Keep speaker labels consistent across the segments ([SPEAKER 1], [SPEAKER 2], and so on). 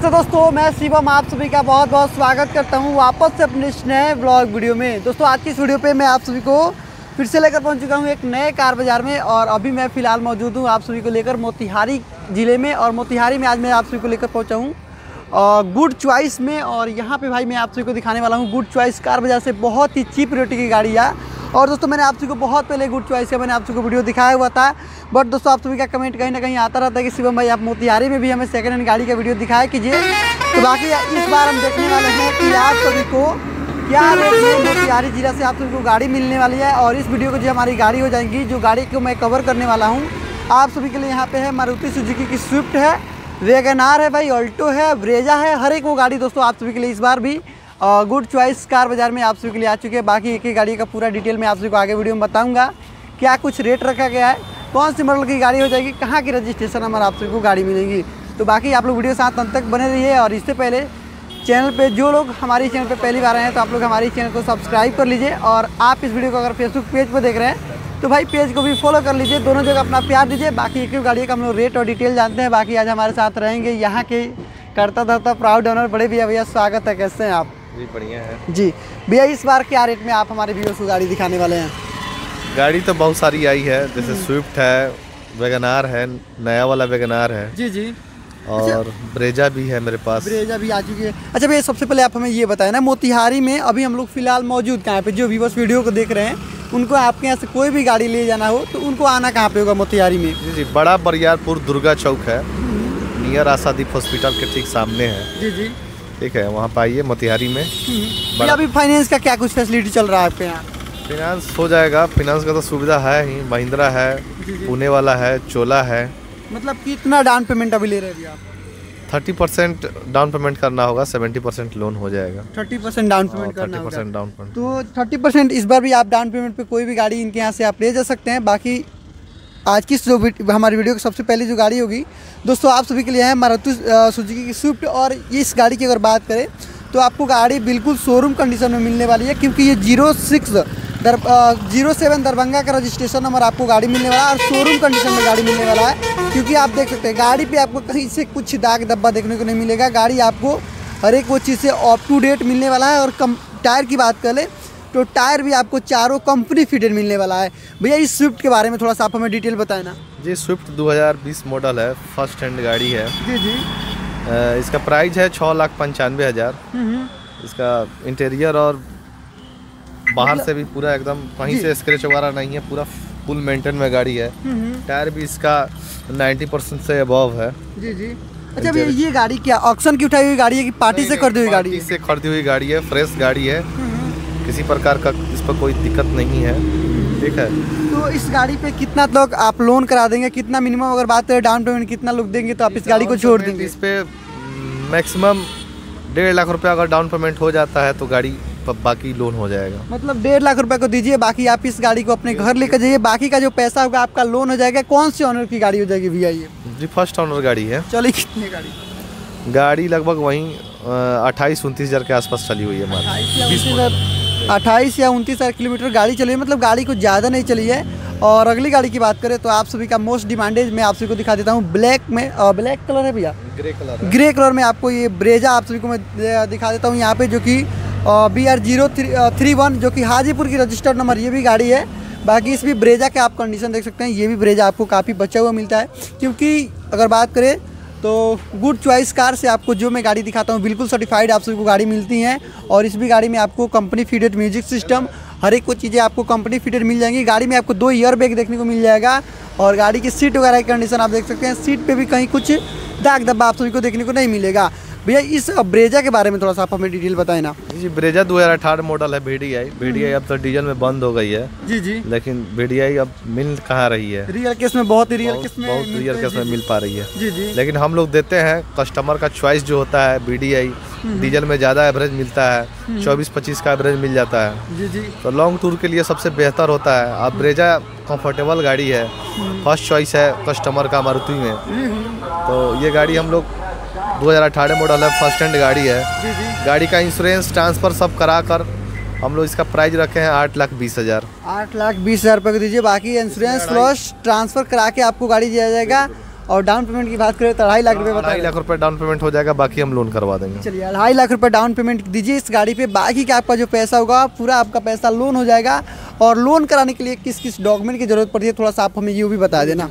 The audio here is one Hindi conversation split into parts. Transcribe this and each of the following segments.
[SPEAKER 1] तो दोस्तों मैं शिवम आप सभी का बहुत बहुत स्वागत करता हूं वापस से अपने इस नए ब्लॉग वीडियो में। दोस्तों आज की इस वीडियो पे मैं आप सभी को फिर से लेकर पहुंच चुका हूं एक नए कार बाज़ार में और अभी मैं फ़िलहाल मौजूद हूं आप सभी को लेकर मोतिहारी ज़िले में। और मोतिहारी में आज मैं आप सभी को लेकर पहुंचा हूं गुड चॉइस में। और यहाँ पे भाई मैं आप सभी को दिखाने वाला हूँ गुड चॉइस कार बाज़ार से बहुत ही चीप रेट की गाड़ी है। और दोस्तों मैंने आप सभी को बहुत पहले गुड चॉइस का मैंने आप सभी को वीडियो दिखाया हुआ था, बट दोस्तों आप सभी का कमेंट कहीं ना कहीं आता रहता है कि शिवम भाई आप मोतिहारी में भी हमें सेकंड हैंड गाड़ी का वीडियो दिखाया कीजिए। तो बाकी इस बार हम देखने वाले हैं कि आप सभी को क्या रेट में मोतिहारी जिला से आप सभी को गाड़ी मिलने वाली है। और इस वीडियो को जो हमारी गाड़ी हो जाएगी, जो गाड़ी को मैं कवर करने वाला हूँ आप सभी के लिए, यहाँ पे है मारुति सुजुकी की स्विफ्ट है, वैगनार है भाई, ऑल्टो है, ब्रेजा है, हर एक वो गाड़ी दोस्तों आप सभी के लिए इस बार भी गुड चॉइस कार बाज़ार में आप सभी के लिए आ चुके हैं। बाकी एक ही गाड़ी का पूरा डिटेल में आप सभी को आगे वीडियो में बताऊंगा, क्या कुछ रेट रखा गया है, कौन सी मॉडल की गाड़ी हो जाएगी, कहाँ की रजिस्ट्रेशन नंबर आप सभी को गाड़ी मिलेगी। तो बाकी आप लोग वीडियो साथ अंत तक बने रहिए। और इससे पहले चैनल पे जो लोग हमारे चैनल पे पहली बार आए हैं तो आप लोग हमारे चैनल को सब्सक्राइब कर लीजिए। और आप इस वीडियो को अगर फेसबुक पेज पर देख रहे हैं तो भाई पेज को भी फॉलो कर लीजिए, दोनों जगह अपना प्यार दीजिए। बाकी एक ही गाड़ी का हम लोग रेट और डिटेल जानते हैं। बाकी आज हमारे साथ रहेंगे यहाँ के करता धरता प्राउड ऑनर बड़े भैया, स्वागत है, कैसे हैं आप?
[SPEAKER 2] जी बढ़िया है
[SPEAKER 1] जी भैया, इस बार क्या रेट में आप हमारे व्यूअर्स को गाड़ी दिखाने वाले हैं?
[SPEAKER 2] गाड़ी तो बहुत सारी आई है, जैसे स्विफ्ट है, वैगनार है, नया वाला वैगनार है
[SPEAKER 1] जी जी,
[SPEAKER 2] और ब्रेजा भी है मेरे पास।
[SPEAKER 1] ब्रेजा भी आ चुकी है। अच्छा भैया सबसे पहले आप हमें ये बताएं ना, मोतिहारी में अभी हम लोग फिलहाल मौजूद कहाँ पे? जो व्यूअर्स वीडियो को देख रहे हैं उनको आपके यहाँ से कोई भी गाड़ी ले जाना हो तो उनको आना कहाँ पे होगा मोतिहारी में?
[SPEAKER 2] जी जी, बड़ा बरियारपुर दुर्गा चौक है, नियर आशादीप हॉस्पिटल के ठीक सामने है।
[SPEAKER 1] जी जी,
[SPEAKER 2] ठीक है, वहाँ पे आइए मोतिहारी में।
[SPEAKER 1] अभी फाइनेंस का क्या कुछ फैसिलिटी चल रहा है आपके यहाँ?
[SPEAKER 2] फिनांस हो जाएगा, फिनांस का तो सुविधा है ही, महिंद्रा है, पुणे वाला है, चोला है।
[SPEAKER 1] मतलब कितना डाउन पेमेंट अभी ले रहे हैं आप?
[SPEAKER 2] 30% डाउन पेमेंट करना होगा, 70% लोन हो जाएगा।
[SPEAKER 1] 30% डाउन पेमेंट करना होगा।
[SPEAKER 2] 30% डाउन पेमेंट।
[SPEAKER 1] तो 30% इस बार भी आप डाउन पेमेंट पे कोई भी गाड़ी इनके यहाँ से आप ले जा सकते हैं। बाकी आज की जो हमारी वीडियो की सबसे पहली जो गाड़ी होगी दोस्तों आप सभी के लिए है मारुति सुजुकी की स्विफ्ट। और इस गाड़ी की अगर बात करें तो आपको गाड़ी बिल्कुल शोरूम कंडीशन में मिलने वाली है, क्योंकि ये 07 दरभंगा का रजिस्ट्रेशन नंबर आपको गाड़ी मिलने वाला है और शोरूम कंडीशन में गाड़ी मिलने वाला है। क्योंकि आप देख सकते हैं गाड़ी पे आपको कहीं से कुछ दाग धब्बा देखने को नहीं मिलेगा, गाड़ी आपको हर एक वो चीज़ से अप टू डेट मिलने वाला है। और टायर की बात करें तो टायर भी आपको चारों कंपनी फिटेड मिलने वाला है। भैया इस स्विफ्ट के बारे में थोड़ा सा आप हमें डिटेल बताएं ना।
[SPEAKER 2] जी, स्विफ्ट 2020 मॉडल है, फर्स्ट हैंड गाड़ी है।
[SPEAKER 1] जी जी,
[SPEAKER 2] इसका प्राइस है 6,95,000। इसका इंटीरियर और बाहर से भी पूरा एकदम कहीं से स्क्रैच वगैरह नहीं है, पूरा फुल मेंटेन में गाड़ी है। टायर भी इसका 90% से अबव है। जी जी।
[SPEAKER 1] अच्छा भैया ये गाड़ी क्या ऑक्शन की उठाई हुई गाड़ी है कि पार्टी से खरीदी हुई गाड़ी है?
[SPEAKER 2] पार्टी से खरीदी हुई गाड़ी है, फ्रेश गाड़ी है, किसी प्रकार का इस पर कोई दिक्कत नहीं है। ठीक है,
[SPEAKER 1] तो इस गाड़ी पे कितना लोग आप लोन करा देंगे, कितना मिनिमम अगर बात करें डाउन पेमेंट कितना लोग देंगे तो आप इस गाड़ी को छोड़ देंगे?
[SPEAKER 2] इस पे मैक्सिमम 1.5 लाख रुपया अगर डाउन पेमेंट हो जाता है तो गाड़ी बाकी लोन हो जाएगा।
[SPEAKER 1] मतलब 1.5 लाख रुपए को दीजिए, बाकी आप इस गाड़ी को अपने घर लेकर जाइए, बाकी का जो पैसा होगा आपका लोन हो जाएगा। कौन सी ऑनर की गाड़ी हो जाएगी भैया ये?
[SPEAKER 2] जी फर्स्ट ऑनर गाड़ी है।
[SPEAKER 1] चलिए कितनी
[SPEAKER 2] गाड़ी लगभग वहीं 28-29 हज़ार के आसपास चली हुई है हमारी।
[SPEAKER 1] 28 या 29 हज़ार किलोमीटर गाड़ी चली है, मतलब गाड़ी को ज़्यादा नहीं चली है। और अगली गाड़ी की बात करें तो आप सभी का मोस्ट डिमांडेड मैं आप सभी को दिखा देता हूँ ब्लैक में। ब्लैक कलर है भैया, ग्रे कलर में आपको ये ब्रेजा आप सभी को मैं दिखा देता हूँ यहाँ पे, जो कि BR031 जो कि हाजीपुर की रजिस्टर्ड नंबर ये भी गाड़ी है। बाकी इस भी ब्रेजा के आप कंडीशन देख सकते हैं, ये भी ब्रेजा आपको काफ़ी बचा हुआ मिलता है। क्योंकि अगर बात करें तो गुड चॉइस कार से आपको जो मैं गाड़ी दिखाता हूँ बिल्कुल सर्टिफाइड आप सभी को गाड़ी मिलती हैं। और इस भी गाड़ी में आपको कंपनी फिटेड म्यूजिक सिस्टम हर एक कुछ चीज़ें आपको कंपनी फिटेड मिल जाएंगी। गाड़ी में आपको 2 ईयर बैग देखने को मिल जाएगा। और गाड़ी की सीट वगैरह की कंडीशन आप देख सकते हैं, सीट पे भी कहीं कुछ दाग धब्बा आप सभी को देखने को नहीं मिलेगा। भैया इस ब्रेजा के बारे में थोड़ा सा आप हमें डिटेल बताएं ना।
[SPEAKER 2] जी ब्रेजा 2018 मॉडल है, VDI अब तो डीजल में बंद हो गई है। जी जी, लेकिन VDI अब मिल कहाँ रही है,
[SPEAKER 1] रियल केस में बहुत रियल केस
[SPEAKER 2] में मिल पा रही है।
[SPEAKER 1] जी जी,
[SPEAKER 2] लेकिन हम लोग देते हैं कस्टमर का चॉइस जो होता है, VDI डीजल में ज़्यादा एवरेज मिलता है, 24-25 का एवरेज मिल जाता है। जी जी, तो लॉन्ग टूर के लिए सबसे बेहतर होता है। अब ब्रेजा कंफर्टेबल गाड़ी है, फर्स्ट चॉइस है कस्टमर का मारुति में। तो ये गाड़ी हम लोग 2018 मॉडल है, फर्स्ट हैंड गाड़ी है। गाड़ी का इंश्योरेंस ट्रांसफ़र सब करा कर हम लोग इसका प्राइस रखे हैं 8,20,000।
[SPEAKER 1] 8,20,000 रुपये को दीजिए, बाकी इंश्योरेंस प्लस ट्रांसफ़र करा के आपको गाड़ी दिया जाएगा। और डाउन पेमेंट की बात करें तो 2.5 लाख रुपये बता
[SPEAKER 2] 2.5 लाख रुपये डाउन पेमेंट हो जाएगा, बाकी हम लोन करवा देंगे।
[SPEAKER 1] चलिए 2.5 लाख रुपये डाउन पेमेंट दीजिए इस गाड़ी पे, बाकी का आपका जो पैसा होगा पूरा आपका पैसा लोन हो जाएगा। और लोन कराने के लिए किस किस डॉक्यूमेंट की जरूरत पड़ती है थोड़ा सा आप हमें ये भी बता देना।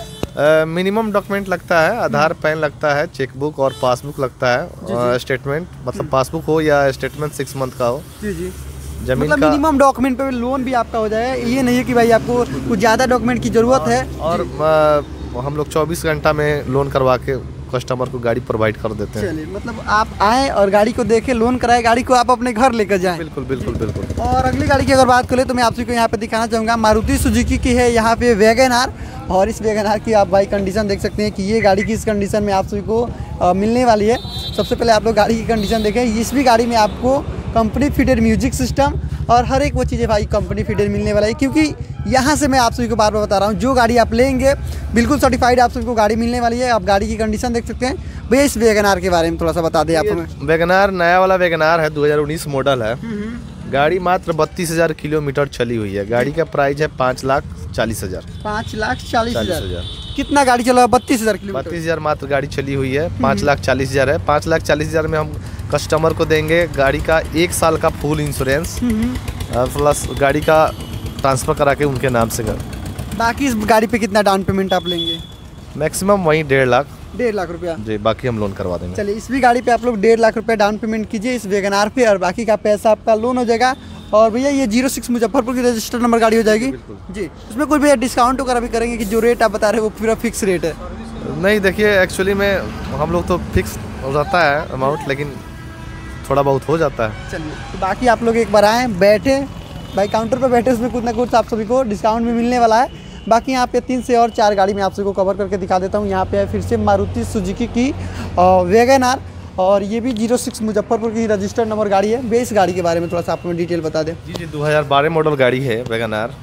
[SPEAKER 2] मिनिमम डॉक्यूमेंट लगता है, आधार पैन लगता है, चेकबुक और पासबुक लगता है, स्टेटमेंट मतलब पासबुक हो या स्टेटमेंट 6 मंथ का हो।
[SPEAKER 1] जी जी,
[SPEAKER 2] जमीन
[SPEAKER 1] मतलब
[SPEAKER 2] का
[SPEAKER 1] मिनिमम डॉक्यूमेंट पे लोन भी आपका हो जाएगा, ये नहीं है कि भाई आपको कुछ ज़्यादा डॉक्यूमेंट की ज़रूरत है।
[SPEAKER 2] और हम लोग 24 घंटा में लोन करवा के कस्टमर को गाड़ी प्रोवाइड कर देते हैं।
[SPEAKER 1] चलिए, मतलब आप आएँ और गाड़ी को देखें, लोन कराए, गाड़ी को आप अपने घर लेकर जाएं।
[SPEAKER 2] बिल्कुल बिल्कुल बिल्कुल।
[SPEAKER 1] और अगली गाड़ी की अगर बात करें तो मैं आप सभी को यहाँ पे दिखाना चाहूँगा, मारुति सुजुकी की है यहाँ पे वैगन आर। और इस वैगन आर की आप भाई कंडीशन देख सकते हैं कि ये गाड़ी किस कंडीशन में आप सभी को मिलने वाली है। सबसे पहले आप लोग गाड़ी की कंडीशन देखें, इस भी गाड़ी में आपको कंपनी फिटेड म्यूजिक सिस्टम और हर एक वो चीज़ें भाई कंपनी फिटेड मिलने वाला है। क्योंकि यहाँ से मैं आप सभी को बार बार बता रहा हूँ, जो गाड़ी आप लेंगे बिल्कुल सर्टिफाइड आप सभी को गाड़ी मिलने वाली है। आप गाड़ी की कंडीशन देख सकते हैं। भैया इस वैगन आर के बारे में थोड़ा सा बता दें आप हमें।
[SPEAKER 2] वैगन आर नया वाला वैगन आर है, 2019 मॉडल है। गाड़ी मात्र 32,000 किलोमीटर चली हुई है। गाड़ी का प्राइस है 5,40,000।
[SPEAKER 1] 5,40,000। कितना गाड़ी चला? 32,000 किलोमीटर।
[SPEAKER 2] 32,000 मात्र गाड़ी चली हुई है। 5,40,000 है। 5,40,000 में हम कस्टमर को देंगे गाड़ी का 1 साल का फुल इंश्योरेंस प्लस गाड़ी का ट्रांसफर करा के उनके नाम से।
[SPEAKER 1] बाकी इस गाड़ी पे कितना डाउन पेमेंट आप लेंगे?
[SPEAKER 2] मैक्सिमम वही 1.5 लाख।
[SPEAKER 1] 1.5 लाख रुपया
[SPEAKER 2] जी, बाकी हम लोन करवा देंगे।
[SPEAKER 1] चलिए, इस भी गाड़ी पे आप लोग 1.5 लाख रुपया डाउन पेमेंट कीजिए इस वैगन आर पे, और बाकी का पैसा आपका लोन हो जाएगा। और भैया ये 06 मुजफ्फरपुर की रजिस्टर नंबर गाड़ी हो जाएगी जी। उसमें कोई भैया डिस्काउंट वगैरह भी करेंगे कि जो रेट आप बता रहे हैं वो पूरा फिक्स रेट है?
[SPEAKER 2] नहीं, देखिए एक्चुअली में हम लोग तो फिक्स रहता है अमाउंट, लेकिन थोड़ा बहुत हो जाता है।
[SPEAKER 1] चलिए, तो बाकी आप लोग एक बार आएँ, बैठे भाई काउंटर पर बैठे, उसमें कुछ ना कुछ आप सभी को डिस्काउंट भी मिलने वाला है। बाकी यहाँ पे 3 से और 4 गाड़ी मैं आप सभी को कवर करके दिखा देता हूँ। यहाँ पे है फिर से मारुति सुजुकी की वैगन आर, और ये भी 06 मुजफ्फरपुर की रजिस्टर्ड नंबर गाड़ी है। भैया इस गाड़ी के बारे में थोड़ा सा आप हमें डिटेल बता दें।
[SPEAKER 2] जी, 2012 मॉडल गाड़ी है वैगन आर।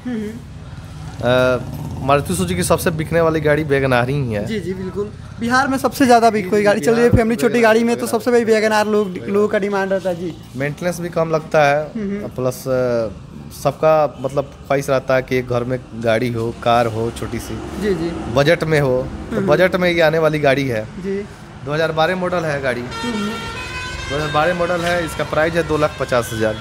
[SPEAKER 2] मारुति सुजुकी की सबसे बिकने वाली गाड़ी वैगन आर ही है।
[SPEAKER 1] जी जी बिल्कुल, बिहार में सबसे ज़्यादा भी कोई गाड़ी चल रही है फैमिली छोटी गाड़ी में तो सबसे बड़ी वैगन आर लोगों का डिमांड रहता है जी।
[SPEAKER 2] मेंटेनेंस भी कम लगता है, प्लस सबका मतलब ख्वाहिश रहता है कि एक घर में गाड़ी हो, कार हो छोटी सी, जी जी, बजट में हो। तो बजट में ये आने वाली गाड़ी है जी। 2012 मॉडल है गाड़ी। 2012 मॉडल है। इसका प्राइस है 2,50,000।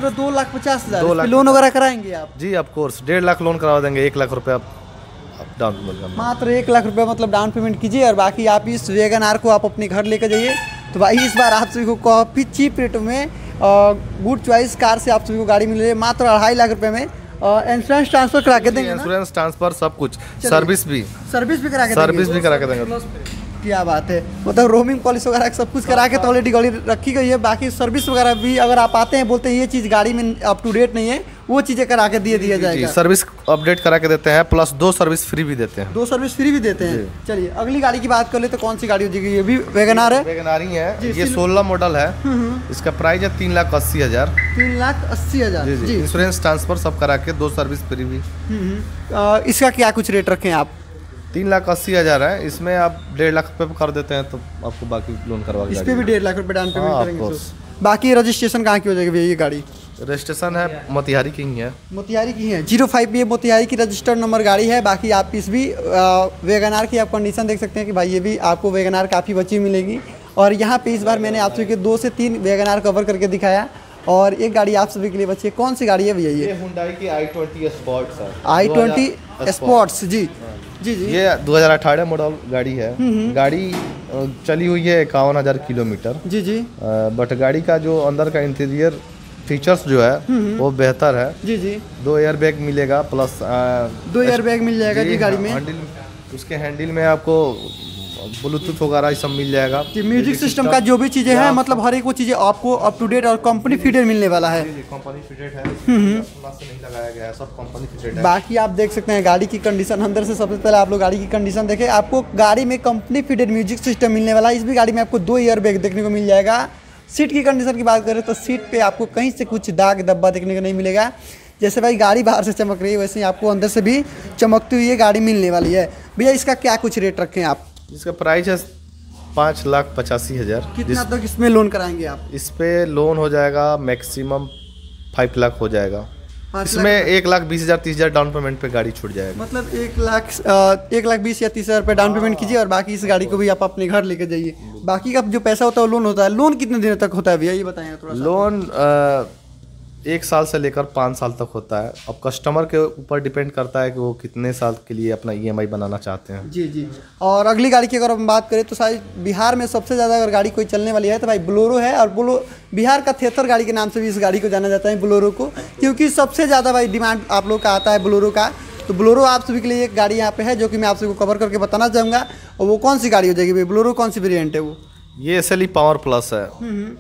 [SPEAKER 1] 2,50,000 लोन वगैरह कराएंगे आप? जी
[SPEAKER 2] ऑफ कोर्स, 1.5 लाख लोन करवा देंगे। 1 लाख रुपया डाउन पेमेंट,
[SPEAKER 1] मात्र 1 लाख रुपया मतलब डाउन पेमेंट कीजिए, और बाकी आप इस वैगन आर को आप अपने घर लेकर जाइए। तो भाई इस बार आप सभी को काफ़ी चीप रेट में गुड चॉइस कार से आप सभी को गाड़ी मिल रही है मात्र 2.5 लाख रुपए में। इंश्योरेंस ट्रांसफर करा के देंगे?
[SPEAKER 2] इंश्योरेंस ट्रांसफर सब कुछ, सर्विस भी करा के देंगे।
[SPEAKER 1] क्या बात है, मतलब रोमिंग पॉलिसी वगैरह सब कुछ करा के तो ऑलरेडी गाड़ी रखी गई है। बाकी सर्विस वगैरह भी अगर आप आते हैं बोलते हैं ये चीज़ गाड़ी में अप टू डेट नहीं है, वो चीज़ें करा के दिया जाएगा।
[SPEAKER 2] सर्विस अपडेट करा के देते हैं, प्लस 2 सर्विस फ्री भी देते हैं।
[SPEAKER 1] 2 सर्विस फ्री भी देते हैं। चलिए अगली गाड़ी की बात कर ले तो कौन सी गाड़ी हो जाएगी? ये भी वैगन आर है।
[SPEAKER 2] वैगन आर ही है। ये 16 मॉडल है। इसका प्राइस है 3,80,000।
[SPEAKER 1] 3,80,000 जी।
[SPEAKER 2] इंश्योरेंस ट्रांसफर सब करा के 2 सर्विस फ्री भी।
[SPEAKER 1] इसका क्या कुछ रेट रखें आप?
[SPEAKER 2] 3,80,000 है। इसमें आप 1.5 लाख रुपये कर देते हैं तो आपको बाकी लोन करवा के
[SPEAKER 1] इस पे भी 1.5 लाख रुपये डाउन पेमेंट करेंगे तो। बाकी रजिस्ट्रेशन कहाँ की हो जाएगी भैया ये गाड़ी?
[SPEAKER 2] रजिस्ट्रेशन है मोतिहारी की ही है।
[SPEAKER 1] मोतिहारी की है। 05 ये मोतिहारी की रजिस्टर्ड नंबर गाड़ी है। बाकी आप इस भी वैगन आर की आप कंडीशन देख सकते हैं कि भाई ये भी आपको वैगन आर काफ़ी बची मिलेगी। और यहाँ पे इस बार मैंने आप सभी के 2 से 3 वैगन आर कवर करके दिखाया, और एक गाड़ी आप सभी के लिए बची है। कौन सी गाड़ी है भैया ये?
[SPEAKER 2] हुंडई की i20 स्पोर्ट्स है।
[SPEAKER 1] i20 स्पोर्ट्स जी जी जी।
[SPEAKER 2] ये 2018 मॉडल गाड़ी है। गाड़ी चली हुई है 51,000 किलोमीटर जी जी। बट गाड़ी का जो अंदर का इंटीरियर फीचर्स जो है वो बेहतर है जी जी। 2 एयर बैग मिलेगा, प्लस
[SPEAKER 1] 2 एयर बैग मिल जाएगा जी गाड़ी में।
[SPEAKER 2] उसके हैंडल में आपको ब्लूटूथ वगैरह सब मिल जाएगा
[SPEAKER 1] जी। म्यूजिक सिस्टम का जो भी चीज़ें हैं, मतलब हर एक वो चीज़ें आपको अप टू डेट और कंपनी फिटेड मिलने वाला है।
[SPEAKER 2] कंपनी फिटेड है, नहीं लगाया गया है, सब कंपनी फिटेड है।
[SPEAKER 1] बाकी आप देख सकते हैं गाड़ी की कंडीशन अंदर से। सबसे पहले आप लोग गाड़ी की कंडीशन देखें, आपको गाड़ी में कंपनी फिटेड म्यूजिक सिस्टम मिलने वाला है। इस भी गाड़ी में आपको 2 ईयर बैग देखने को मिल जाएगा। सीट की कंडीशन की बात करें तो सीट पे आपको कहीं से कुछ दाग धब्बा देखने को नहीं मिलेगा। जैसे भाई गाड़ी बाहर से चमक रही है वैसे ही आपको अंदर से भी चमकती हुई ये गाड़ी मिलने वाली है। भैया इसका क्या कुछ रेट रखें आप?
[SPEAKER 2] इसका प्राइस है 5,85,000।
[SPEAKER 1] कितना तक इसमें लोन कराएंगे आप?
[SPEAKER 2] इस पे लोन हो जाएगा मैक्सिमम 5 लाख हो जाएगा। इसमें 1,20,000 30,000 डाउन पेमेंट पे गाड़ी छूट जाएगा।
[SPEAKER 1] मतलब 1,20,000 या 30,000 रुपये डाउन पेमेंट कीजिए और बाकी इस गाड़ी को भी आप अपने घर लेके जाइए। बाकी का जो पैसा होता है वो लोन होता है। लोन कितने दिनों तक होता है भैया, ये बताएंगे थोड़ा सा।
[SPEAKER 2] लोन 1 साल से लेकर 5 साल तक होता है। अब कस्टमर के ऊपर डिपेंड करता है कि वो कितने साल के लिए अपना EMI बनाना चाहते हैं।
[SPEAKER 1] जी जी। और अगली गाड़ी की अगर हम बात करें तो शायद बिहार में सबसे ज़्यादा अगर गाड़ी कोई चलने वाली है तो भाई बोलेरो है। और बिहार का थेथर गाड़ी के नाम से भी इस गाड़ी को जाना जाता है, बोलेरो को, क्योंकि सबसे ज़्यादा भाई डिमांड आप लोग का आता है बोलेरो का। तो बोलेरो आप सभी के लिए एक गाड़ी यहाँ पे है जो कि मैं आप सभी को कवर करके बताना चाहूँगा। और वो कौन सी गाड़ी हो जाएगी भाई, बोलेरो कौन सी वेरिएंट है वो?
[SPEAKER 2] ये SLE पावर प्लस है।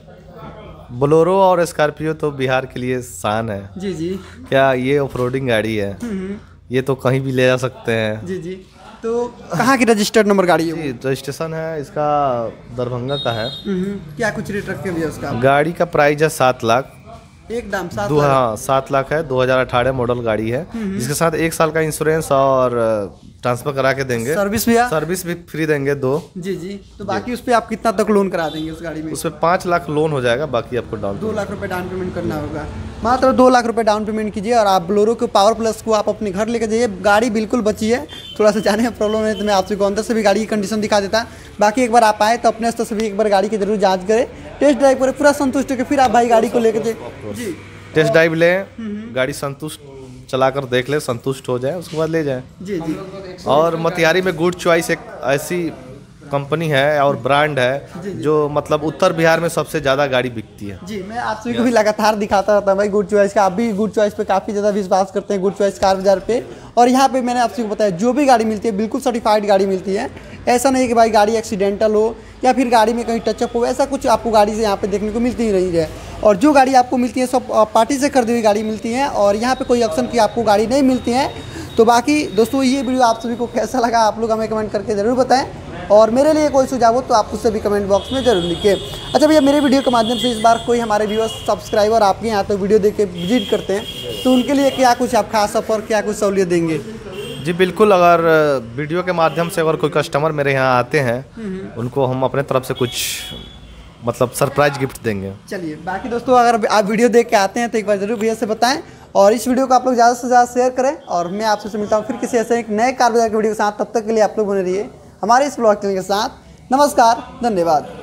[SPEAKER 2] बोलेरो और स्कॉर्पियो तो बिहार के लिए शान है।
[SPEAKER 1] जी जी।
[SPEAKER 2] क्या ये ऑफरोडिंग गाड़ी है, ये तो कहीं भी ले जा सकते हैं।
[SPEAKER 1] जी जी। तो कहाँ की रजिस्टर्ड नंबर गाड़ी है?
[SPEAKER 2] जी रजिस्ट्रेशन है इसका दरभंगा का है।
[SPEAKER 1] क्या कुछ रेट रखे भैया उसका?
[SPEAKER 2] गाड़ी का प्राइस है 7 लाख।
[SPEAKER 1] एकदम 7
[SPEAKER 2] लाख। हाँ 7 लाख है। 2018 मॉडल गाड़ी है जिसके साथ 1 साल का इंश्योरेंस और ट्रांसफर करा के देंगे।
[SPEAKER 1] सर्विस भी है? सर्विस
[SPEAKER 2] भी फ्री देंगे 2।
[SPEAKER 1] जी जी। तो बाकी उस पर आप कितना तक लोन करा देंगे उस गाड़ी में?
[SPEAKER 2] उस पर 5 लाख लोन हो जाएगा, बाकी आपको
[SPEAKER 1] 2 लाख रुपए डाउन पेमेंट करना होगा। मात्र 2 लाख रुपए डाउन पेमेंट कीजिए और आप बोलेरो के पावर प्लस को आप अपने घर लेकर जाइए। गाड़ी बिल्कुल बची है, थोड़ा सा जाने में प्रॉब्लम है तो मैं आपको अंदर से भी गाड़ी की कंडीशन दिखा देता। बाकी एक बार आप आए तो अपने स्तर से भी एक बार गाड़ी की जरूर जाँच करें, टेस्ट ड्राइव करें, पूरा संतुष्ट होकर फिर आप भाई गाड़ी को लेकर जाइए। जी
[SPEAKER 2] टेस्ट ड्राइव लें, गाड़ी संतुष्ट चलाकर देख ले, संतुष्ट हो जाए उसके बाद ले जाएं। जी जी। और मोतिहारी में गुड चॉइस एक ऐसी कंपनी है और ब्रांड है जो मतलब उत्तर बिहार में सबसे ज़्यादा गाड़ी बिकती है। जी मैं आप सभी को भी लगातार दिखाता रहता हूँ भाई गुड चॉइस का। आप भी गुड चॉइस पे काफ़ी ज़्यादा विश्वास करते हैं, गुड चॉइस कार बाजार पे। और यहाँ पे मैंने आप सभी को बताया जो भी गाड़ी मिलती है बिल्कुल सर्टिफाइड गाड़ी मिलती है। ऐसा नहीं कि भाई गाड़ी एक्सीडेंटल हो या फिर गाड़ी में कहीं टचअप हो, ऐसा कुछ आपको गाड़ी से यहाँ पे देखने को मिलती ही नहीं है। और जो गाड़ी आपको मिलती है सब पार्टी से खरीदी हुई गाड़ी मिलती है और यहाँ पे कोई ऑप्शन की आपको गाड़ी नहीं मिलती है। तो बाकी दोस्तों ये वीडियो आप सभी को कैसा लगा आप लोग हमें कमेंट करके ज़रूर बताएं और मेरे लिए कोई सुझाव हो तो आप उससे भी कमेंट बॉक्स में ज़रूर लिखें। अच्छा भैया, मेरे वीडियो के माध्यम से इस बार कोई हमारे व्यूअर्स सब्सक्राइबर आपके यहाँ तो वीडियो देख के विजिट करते हैं तो उनके लिए क्या कुछ आप खास ऑफर क्या कुछ सहूलियत देंगे? जी बिल्कुल, अगर वीडियो के माध्यम से अगर कोई कस्टमर मेरे यहाँ आते हैं उनको हम अपने तरफ से कुछ मतलब सरप्राइज गिफ्ट देंगे। चलिए बाकी दोस्तों अगर आप वीडियो देख के आते हैं तो एक बार जरूर भैया से बताएं और इस वीडियो को आप लोग ज़्यादा से ज़्यादा शेयर करें। और मैं आपसे मिलता हूँ फिर किसी ऐसे एक नए कार बाजार के वीडियो के साथ। तब तक के लिए आप लोग बने रहिए हमारे इस ब्लॉग चैनल के साथ। नमस्कार, धन्यवाद।